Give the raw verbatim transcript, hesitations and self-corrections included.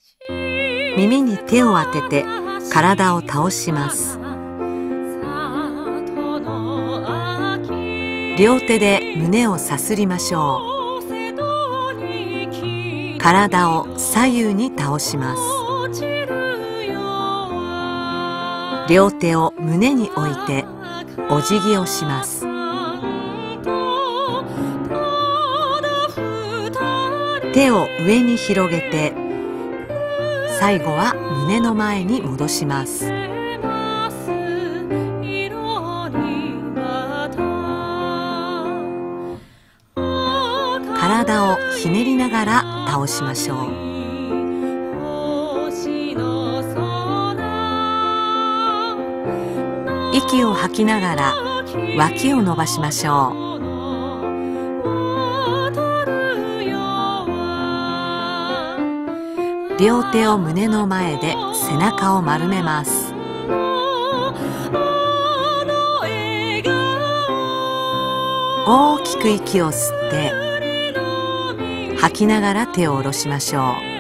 耳に手を当てて体を倒します。両手で胸をさすりましょう。体を左右に倒します。両手を胸に置いてお辞儀をします。手を上に広げて最後は胸の前に戻します。体をひねりながら倒しましょう。息を吐きながら脇を伸ばしましょう。両手を胸の前で背中を丸めます。大きく息を吸って吐きながら手を下ろしましょう。